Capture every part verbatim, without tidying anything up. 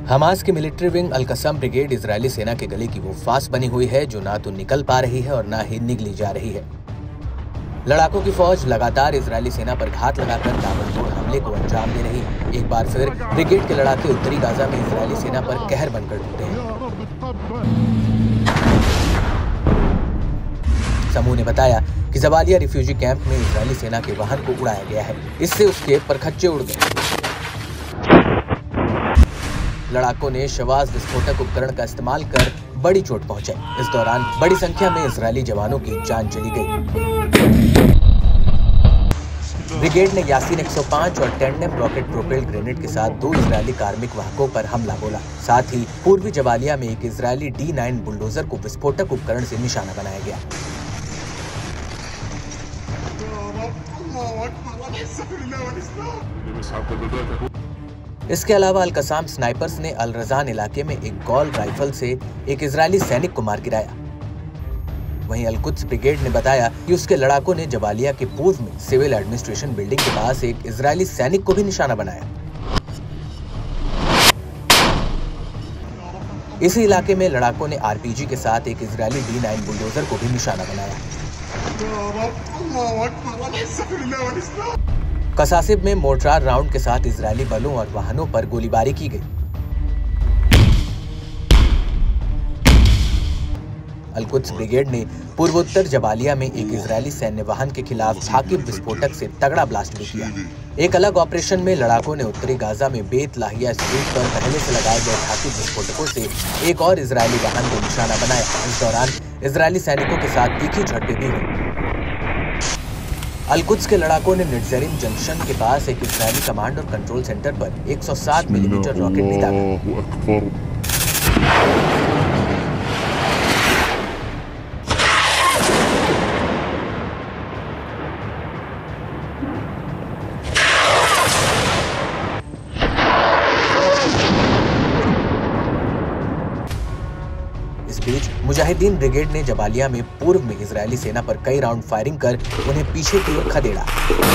Hamas की military wing al Qassam brigade Israeli सेना के गले की वो फांस बनी हुई है जो ना तो निकल पा रही है और ना ही निगली जा रही है। लड़ाकों की फौज लगातार इजरायली सेना पर घात लगाकर ताबड़तोड़ हमले को अंजाम दे रही है। एक बार फिर ब्रिगेड के लड़ाके उत्तरी गाजा में इजरायली सेना पर कहर बनकर टूटे हैं। समूह ने बताया कि जबालिया रिफ्यूजी कैंप में इजरायली सेना के वाहन को उड़ाया गया है। इससे उसके परखच्चे उड़ गए। लड़ाकों ने शवाज विस्फोटक उपकरण का इस्तेमाल कर बड़ी चोट पहुंचाई। इस दौरान बड़ी संख्या में इजरायली जवानों की जान चली गई। ब्रिगेड ने यासीन एक सौ पाँच और टेंडेम रॉकेट प्रोपेल्ड ग्रेनेड के साथ दो इजरायली कार्मिक वाहकों पर हमला बोला। साथ ही पूर्वी जबालिया में एक इजरायली डी नाइन बुलडोजर को विस्फोटक उपकरण से निशाना बनाया गया। इसके अलावा अल-कस्सम स्नाइपर्स ने अल रज़ान इलाके में एक गॉल राइफल से एक इजरायली सैनिक को मार गिराया। वहीं अल-कुद्स ब्रिगेड ने बताया कि उसके लड़ाकों ने जबालिया के पूर्व में सिविल एडमिनिस्ट्रेशन बिल्डिंग के पास एक इजरायली सैनिक को भी निशाना बनाया। इसी इलाके में लड़ाकों ने आरपीजी के साथ एक इजरायली डी नाइन बुलडोजर को भी निशाना बनाया। कसासिब में मोर्टार राउंड के साथ इजरायली बलों और वाहनों पर गोलीबारी की गई। अल-कुद्स ब्रिगेड ने पूर्वोत्तर जबालिया में एक इजरायली सैन्य वाहन के खिलाफ थाकिब विस्फोटक से तगड़ा ब्लास्ट भी किया। एक अलग ऑपरेशन में लड़ाकों ने उत्तरी गाजा में बेत लाहिया स्ट्रीट पर पहले से लगाए गए थाकिब विस्फोटकों से एक और इजरायली वाहन को निशाना बनाया। इस दौरान इजरायली सैनिकों के साथ तीखी झड़पें भी हुई। अल-कुद्स के लड़ाकों ने निट्ज़ेरिम जंक्शन के पास एक इजरायली कमांड और कंट्रोल सेंटर पर एक सौ सात मिलीमीटर रॉकेट भी दागा। इस बीच मुजाहिदीन ब्रिगेड ने जबालिया में पूर्व में इजरायली सेना पर कई राउंड फायरिंग कर उन्हें पीछे की ओर खदेड़ा।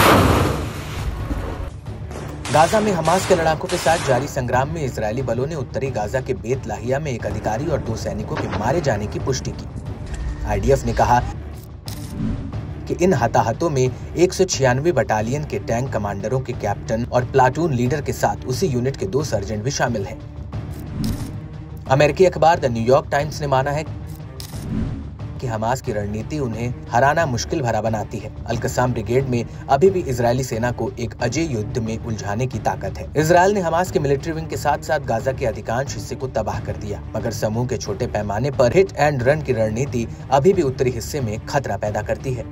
गाजा में हमास के लड़ाकों के साथ जारी संग्राम में इजरायली बलों ने उत्तरी गाजा के बेत लाहिया में एक अधिकारी और दो सैनिकों के मारे जाने की पुष्टि की। आईडीएफ ने कहा कि इन हताहतों में एक सौ छियानवे बटालियन के टैंक कमांडरों के कैप्टन और प्लाटून लीडर के साथ उसी यूनिट के दो सर्जेंट भी शामिल हैं। अमेरिकी अखबार द न्यूयॉर्क टाइम्स ने माना है कि हमास की रणनीति उन्हें हराना मुश्किल भरा बनाती है। अल-कस्सम ब्रिगेड में अभी भी इजरायली सेना को एक अजय युद्ध में उलझाने की ताकत है। इजरायल ने हमास के मिलिट्री विंग के साथ साथ गाजा के अधिकांश हिस्से को तबाह कर दिया, मगर समूह के छोटे पैमाने पर हिट एंड रन की रणनीति अभी भी उत्तरी हिस्से में खतरा पैदा करती है।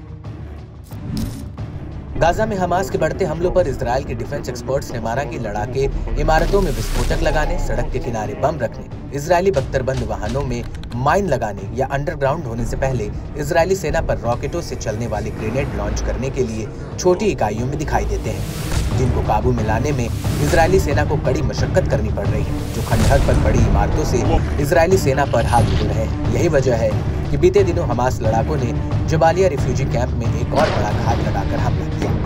गाजा में हमास के बढ़ते हमलों पर इजरायल के डिफेंस एक्सपर्ट्स ने माना कि लड़ाके इमारतों में विस्फोटक लगाने, सड़क के किनारे बम रखने, इजरायली बख्तरबंद वाहनों में माइन लगाने या अंडरग्राउंड होने से पहले इजरायली सेना पर रॉकेटों से चलने वाले ग्रेनेड लॉन्च करने के लिए छोटी इकाइयों में दिखाई देते हैं, जिनको काबू में लाने में इजरायली सेना को कड़ी मशक्कत करनी पड़ रही है, जो खंडहर पर बड़ी इमारतों से इजरायली सेना पर हाथ धो रहे हैं। यही वजह है कि बीते दिनों हमास लड़ाकों ने जबालिया रिफ्यूजी कैंप में एक और बड़ा घात लगाकर हमला किया।